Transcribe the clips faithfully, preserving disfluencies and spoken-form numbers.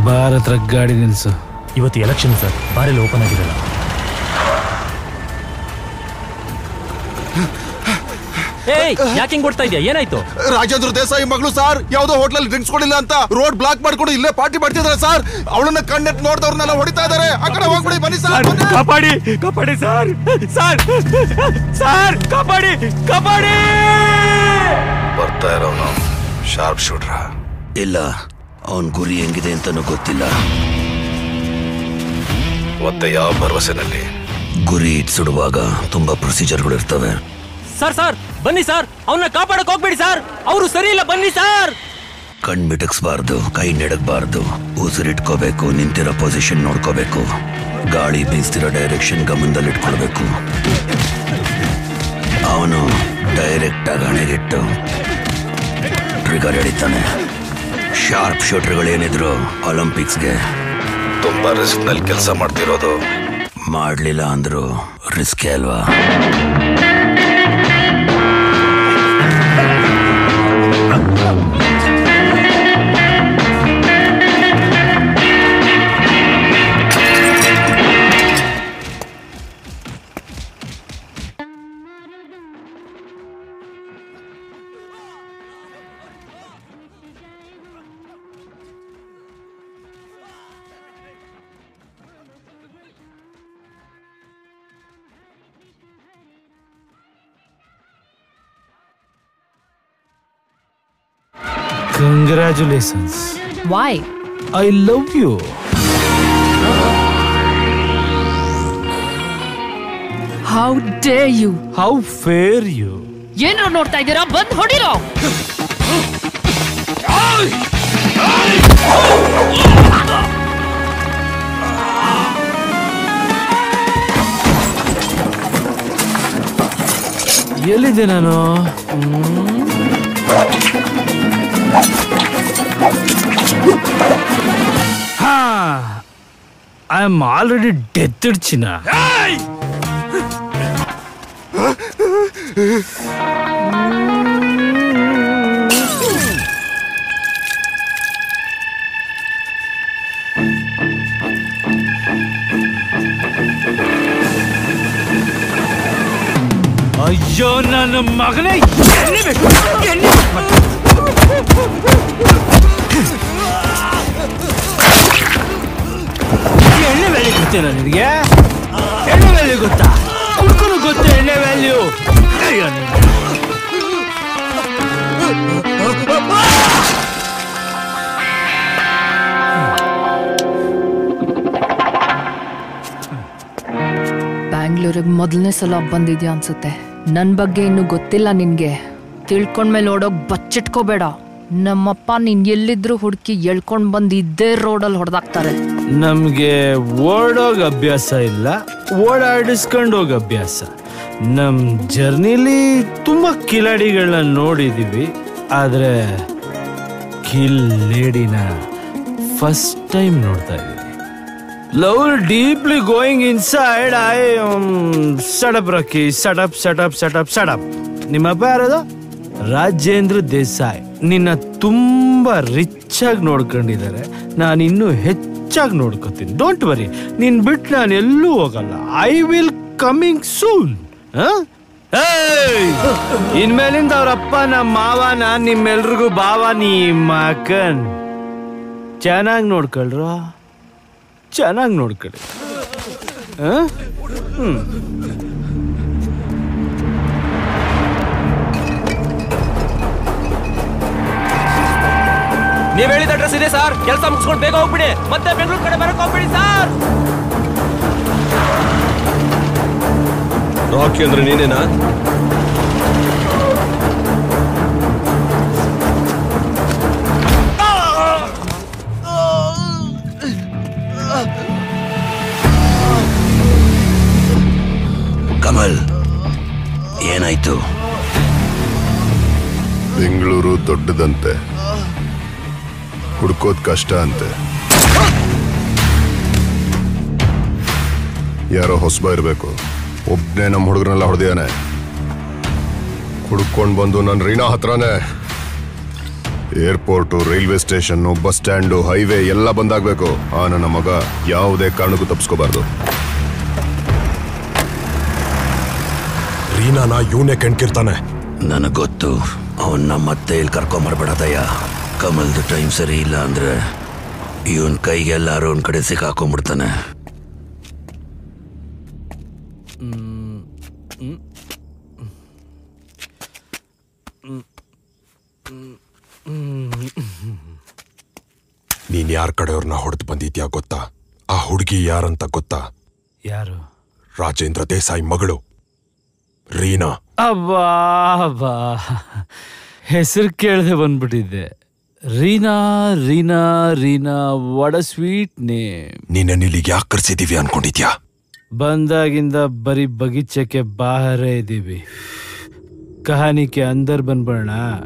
Bar ಹತ್ರ ಗಾಡಿ ನಿಲ್ಸು. ಇವತ್ತು ಎಲೆಕ್ಷನ್ ಸರ್, ಬಾರೆಲ್ಲ ಓಪನ್ ಆಗಿರಲ್ಲ. ಯಾಕೆ ಹಿಂಗ್ ಕೊಡ್ತಾ ಇದೆಯಾ? ಏನಾಯ್ತು? ರಾಜೇಂದ್ರ ದೇಸಾಯಿ ಮಗಳು ಸರ್ ಯಾವ್ದೋ ಹೋಟ್ಲಲ್ಲಿ ಡ್ರಿಂಕ್ಸ್ ಕೊಡಿಲ್ಲ ಅಂತ ರೋಡ್ ಬ್ಲಾಕ್ ಮಾಡ್ಕೊಂಡು ಇಲ್ಲೇ ಪಾರ್ಟಿ ಮಾಡ್ತಿದ್ದಾರೆ ಸರ್. ಅವಳನ್ನ ಕಣ್ಣೆಟ್ ನೋಡ್ದವ್ರನ್ನೆಲ್ಲ ಹೊಡಿತಾ ಇದಾರೆ. ಆ ಕಡೆ ಹೋಗ್ಬಿಡಿ, ಬನ್ನಿ ಸರ್. ಕಾಪಾಡಿ ಕಾಪಾಡಿ ಸರ್, ಸರ್ ಸರ್ ಕಾಪಾಡಿ ಕಾಪಾಡಿ. ಬರ್ತಾ ಇರೋನು ಶಾರ್ಪ್ ಶೂಟ್ರ ಇಲ್ಲ, ಅವನ್ ಗುರಿ ಹೆಂಗಿದೆ ಅಂತಾನು ಗೊತ್ತಿಲ್ಲ. ಮತ್ತೆ ಯಾವ ಭರವಸೆನಲ್ಲಿ? ಗುರಿ ಇಟ್ಸಿಡುವಾಗ ತುಂಬಾ ಪ್ರೊಸೀಜರ್ಗಳು ಇರ್ತವೆ. ಸರ್ ಸರ್ ಬನ್ನಿ ಸರ್, ಅವನ್ನ ಕಾಪಾಡಕ್ ಹೋಗ್ಬೇಡಿ ಸರ್, ಅವರು ಸರಿ ಇಲ್ಲ, ಬನ್ನಿ ಸರ್. ಕಣ್ ಮಿಟಕ್ಸ್ಬಾರ್ದು, ಕೈ ನೆಡಕ್ಬಾರ್ದು, ಉಸಿರಿಟ್ಕೋಬೇಕು, ನಿಂತಿರೋ ಪೊಸಿಷನ್ ನೋಡ್ಕೋಬೇಕು, ಗಾಳಿ ಬೀಸ್ತಿರೋ ಡೈರೆಕ್ಷನ್ ಗಮನದಲ್ಲಿ ಇಟ್ಕೊಳ್ಬೇಕು. ಅವನು ಡೈರೆಕ್ಟ್ ಆಗಿ ಹಣೆಗಿಟ್ಟು ಟ್ರಿಗರ್ ಎಳಿತಾನೆ. ಶಾರ್ಪ್ ಶೂಟರ್ಗಳೇನಿದ್ರು ಒಲಿಂಪಿಕ್ಸ್ಗೆ ತುಂಬಾ ರಿಸ್ಕ್ ನಲ್ಲಿ ಕೆಲಸ ಮಾಡ್ತಿರೋದು. ಮಾಡ್ಲಿಲ್ಲ ಅಂದ್ರು ರಿಸ್ಕೇ ಅಲ್ವಾ? Congratulations. Why? I love you. How dare you? How fair you. ಏನೋ ನೋಡ್ತಾ ಇದ್ದೀರಾ? ಬಂದ್ ಹೊಡಿರೋ. ಎಲ್ಲಿದೆ ನಾನು? ಹಾ, ಐ ಆಮ್ ಆಲ್ರೆಡಿ ಡೆತ್ಡ್ ಚಿನ್ನ. ಅಯ್ಯೋ ನನ್ನ ಮಗನೇ, ಎಣ್ಣೆ ಬೇಕು, ಎಣ್ಣೆ ಎಣ್ಣೆ ವ್ಯಾಲ್ಯೂ ಗೊತ್ತೇನ ನಿನಗೆ? ಎಣ್ಣೆ ವ್ಯಾಲ್ಯೂ ಗೊತ್ತಾ? ಕುಡ್ಕೊಂಡು ಗೊತ್ತು ಎಣ್ಣೆ ವ್ಯಾಲ್ಯೂ. ಬ್ಯಾಂಗ್ಳೂರಿಗೆ ಮೊದಲನೇ ಸಲ ಬಂದಿದ್ಯಾ ಅನ್ಸುತ್ತೆ. ನನ್ ಬಗ್ಗೆ ಇನ್ನು ಗೊತ್ತಿಲ್ಲ ನಿನ್ಗೆ. ತಿಳ್ಕೊಂಡ್ಮೇಲೆ ಓಡೋಗ್ ಬಚ್ಚಿಟ್ಕೋಬೇಡ. ನಮ್ಮಪ್ಪ ನೀನ್ ಎಲ್ಲಿದ್ರು ಹುಡುಕಿ ಎಳ್ಕೊಂಡ್ ಬಂದ್ ಇದ್ದೇ ರೋಡಲ್ಲಿ ಹೊಡೆದಾಕ್ತಾರೆ. ನಮ್ಗೆ ಓಡೋಗ ಅಭ್ಯಾಸ ಇಲ್ಲ, ಓಡಾಡಿಸ್ಕೊಂಡು ಹೋಗ ಅಭ್ಯಾಸ. ನಮ್ ಜರ್ನಿಲಿ ತುಂಬಾ ಕಿಲಾಡಿಗಳನ್ನ ನೋಡಿದೀವಿ, ಆದ್ರೆ ಕಿಲ್ ಲೇಡಿನ ಫಸ್ಟ್ ಟೈಮ್ ನೋಡ್ತಾ ಇದೀವಿ. Love deeply going inside. I um, set up Rocky, set up, set up, set up, set up. ನಿಮ್ಮಪ್ಪ ಯಾರದು? ರಾಜೇಂದ್ರ ದೇಸಾಯಿ. ನಿನ್ನ ತುಂಬಾ ರಿಚ್ ಆಗಿ ನೋಡ್ಕೊಂಡಿದ್ದಾರೆ. ನಾನು ಇನ್ನೂ ಹೆಚ್ಚಾಗಿ ನೋಡ್ಕೋತೀನಿ. ಡೋಂಟ್ ವರಿ, ನಿನ್ ಬಿಟ್ಟು ನಾನು ಎಲ್ಲೂ ಹೋಗಲ್ಲ. I will coming soon. ಇನ್ಮೇಲಿಂದ ಅವ್ರಪ್ಪ ನಮ್ಮ ಮಾವ, ನಾನ್ ನಿಮ್ಮೆಲ್ರಿಗೂ ಬಾವ. ನೀ ಮಕನ್ ಚೆನ್ನಾಗಿ ನೋಡ್ಕೊಳ್ರ, ಚೆನ್ನಾಗಿ ನೋಡ್ಕೊಳ್ಳಿ. ಹ್ಮ್ ನೀವ್ ಹೇಳಿದ ಅಡ್ರೆಸ್ ಇದೆ ಸರ್. ಕೆಲಸ ಮುಗಿಸ್ಕೊಂಡು ಬೇಗ ಹೋಗ್ಬಿಡಿ, ಮತ್ತೆ ಬೆಂಗಳೂರು ಕಡೆ ಬರಕ್ ಹೋಗ್ಬಿಡಿ ಸರ್. ರಾಕಿ ಅಂದ್ರೆ ನೀನೇನಾ? ಕಮಲ್, ಏನಾಯ್ತು? ಬೆಂಗಳೂರು ದೊಡ್ಡದಂತೆ, ಹುಡ್ಕೋದ್ ಕಷ್ಟ ಅಂತೆ. ಯಾರೋ ಹೊಸಬ ಇರಬೇಕು. ಒಬ್ನೇ ನಮ್ಮ ಹುಡುಗರನ್ನೆಲ್ಲ ಹೊಡೆದಿಯಾನೆ. ಹುಡ್ಕೊಂಡು ಬಂದು ನನ್ನ ರೀನಾ ಹತ್ರನೇ airport, railway station, bus stand, highway ಎಲ್ಲ ಬಂದಾಗ್ಬೇಕು. ಆ ನನ್ನ ಮಗ ಯಾವುದೇ ಕಾರಣಕ್ಕೂ ತಪ್ಪಿಸ್ಕೋಬಾರ್ದು. ರೀನಾನ ಇವನೇ ಕೆಣ್ಕಿರ್ತಾನೆ. ನನಗ್ ಗೊತ್ತು. ಅವನ್ನ ಮತ್ತೆ ಇಲ್ಲಿ ಕರ್ಕೊಂಬರ್ಬೇಡದಯ್ಯ. ಕಮಲ್ದು ಟೈಮ್ ಸರಿ ಇಲ್ಲ ಅಂದ್ರೆ ಇವನ್ ಕೈಗೆಲ್ಲಾರು ಒಂದ್ ಕಡೆ ಸಿಕ್ಕಾಕೊಂಡ್ಬಿಡ್ತಾನೆ. ನೀನ್ ಯಾರ ಕಡೆಯವ್ರನ್ನ ಹೊಡೆದು ಬಂದಿದ್ಯಾ ಗೊತ್ತಾ? ಆ ಹುಡುಗಿ ಯಾರಂತ ಗೊತ್ತಾ? ಯಾರು? ರಾಜೇಂದ್ರ ದೇಸಾಯಿ ಮಗಳು ರೀನಾ. ಅಬ್ಬಾ ಅಬ್ಬಾ, ಹೆಸರು ಕೇಳದೆ ಬಂದ್ಬಿಟ್ಟಿದ್ದೆ. Reena Reena Reena, what a sweet name. ನೀನ್ ಇಲ್ಲಿಗೆ ಯಾಕೆ ಕರ್ಸಿದೀವಿ ಅನ್ಕೊಂಡಿದ್ಯಾ? ಬಂದಾಗಿಂದ ಬರೀ ಬಗೀಚಕ್ಕೆ ಬಾಹರೇ ಇದ್ದೀವಿ. ಕಹಾನಿಕೆ ಅಂದರ್ ಬಂದ್ಬಿಡೋಣ.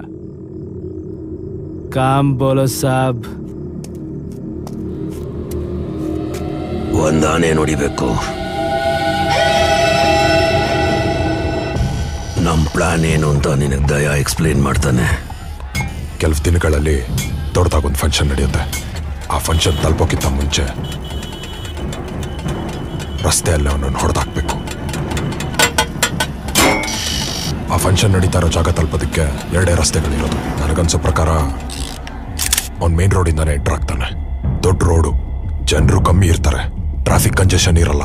ಕಾಮ್ ಬೋಲೋ ಸಾಬ್. ಒಂದ್ ಆನೆ ನೋಡಿಬೇಕು. ನಮ್ ಪ್ಲಾನ್ ಏನು ಅಂತ ನಿನಗೆ ದಯಾ ಎಕ್ಸ್ಪ್ಲೇನ್ ಮಾಡ್ತಾನೆ. ಕೆಲವು ದಿನಗಳಲ್ಲಿ ದೊಡ್ಡದಾಗೊಂದು ಫಂಕ್ಷನ್ ನಡೆಯುತ್ತೆ. ಆ ಫಂಕ್ಷನ್ ತಲುಪೋಕ್ಕಿಂತ ಮುಂಚೆ ರಸ್ತೆಯಲ್ಲಿ ಅವನನ್ನು ಹೊಡೆದಾಕ್ಬೇಕು. ಆ ಫಂಕ್ಷನ್ ನಡೀತಾ ಇರೋ ಜಾಗ ತಲುಪೋದಕ್ಕೆ ಎರಡೇ ರಸ್ತೆಗಳಿರೋದು. ನನಗನ್ಸೋ ಪ್ರಕಾರ ಅವ್ನು ಮೇನ್ ರೋಡಿಂದಾನೆ ಎಂಟರ್ ಆಗ್ತಾನೆ. ದೊಡ್ಡ ರೋಡು, ಜನರು ಕಮ್ಮಿ ಇರ್ತಾರೆ, ಟ್ರಾಫಿಕ್ ಕಂಜೆಷನ್ ಇರಲ್ಲ.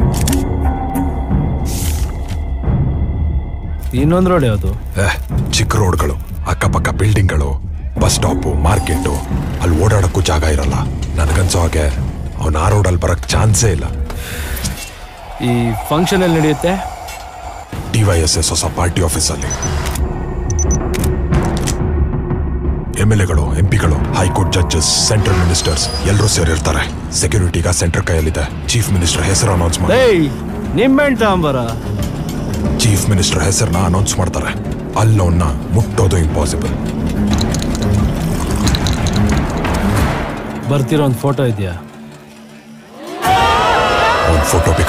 ಇನ್ನೊಂದು ರೋಡ್ ಯಾವುದು? ಏ ಚಿಕ್ಕ ರೋಡ್ಗಳು, ಅಕ್ಕಪಕ್ಕ ಬಿಲ್ಡಿಂಗ್ಗಳು, ಬಸ್ ಸ್ಟಾಪು, ಮಾರ್ಕೆಟು, ಅಲ್ಲಿ ಓಡಾಡಕ್ಕೂ ಜಾಗ ಇರಲ್ಲ. ನನಗನ್ಸೋ ಹಾಗೆ ಅವನು ಆ ರೋಡಲ್ಲಿ ಬರಕ್ ಚಾನ್ಸೇ ಇಲ್ಲ. ಈ ಫಂಕ್ಷನ್ ಎಲ್ಲಿ ನಡೆಯುತ್ತೆ? ಡಿ ವೈ ಎಸ್ ಎಸ್ ಹೊಸ ಪಾರ್ಟಿ ಆಫೀಸಲ್ಲಿ. ಎಮ್ ಎಲ್ ಎಗಳು, ಎಂ ಪಿಗಳು, ಹೈಕೋರ್ಟ್ ಜಡ್ಜಸ್, ಸೆಂಟ್ರಲ್ ಮಿನಿಸ್ಟರ್ಸ್ ಎಲ್ಲರೂ ಸೇರಿರ್ತಾರೆ. ಸೆಕ್ಯೂರಿಟಿಗ ಸೆಂಟ್ರಲ್ ಕೈಯಲ್ಲಿದೆ. ಚೀಫ್ ಮಿನಿಸ್ಟರ್ ಹೆಸರು ಅನೌನ್ಸ್ ಮಾಡಿ. ನಿಮ್ಮೆಣ್ ತಾಂಬರ ಚೀಫ್ ಮಿನಿಸ್ಟರ್ ಹೆಸರನ್ನ ಅನೌನ್ಸ್ ಮಾಡ್ತಾರೆ. ಅಲ್ಲವನ್ನ ಮುಟ್ಟೋದು ಇಂಪಾಸಿಬಲ್. ಬರ್ತಿರೋ ಒಂದು ಫೋಟೋ ಇದೆಯಾ? ಒಂದು ಫೋಟೋ ಬೇಕಾ?